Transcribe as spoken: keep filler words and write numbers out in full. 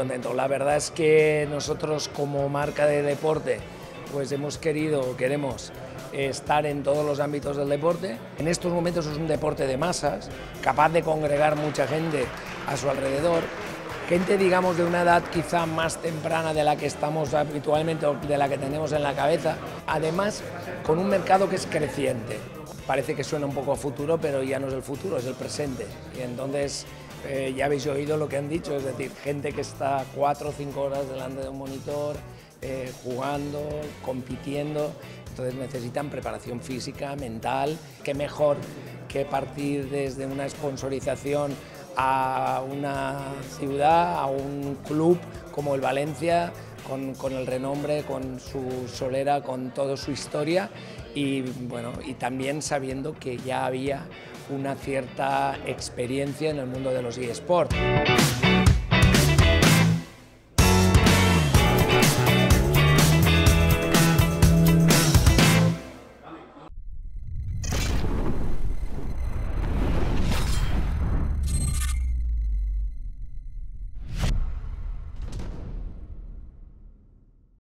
contento. La verdad es que nosotros como marca de deporte pues hemos querido, queremos estar en todos los ámbitos del deporte. En estos momentos es un deporte de masas, capaz de congregar mucha gente a su alrededor, gente digamos de una edad quizá más temprana de la que estamos habitualmente o de la que tenemos en la cabeza, además con un mercado que es creciente. Parece que suena un poco a futuro, pero ya no es el futuro, es el presente. Y entonces eh, ya habéis oído lo que han dicho, es decir, gente que está cuatro o cinco horas delante de un monitor, eh, jugando, compitiendo, entonces necesitan preparación física, mental. Qué mejor que partir desde una sponsorización a una ciudad, a un club como el Valencia, con, con el renombre, con su solera, con toda su historia y, bueno, y también sabiendo que ya había una cierta experiencia en el mundo de los eSports.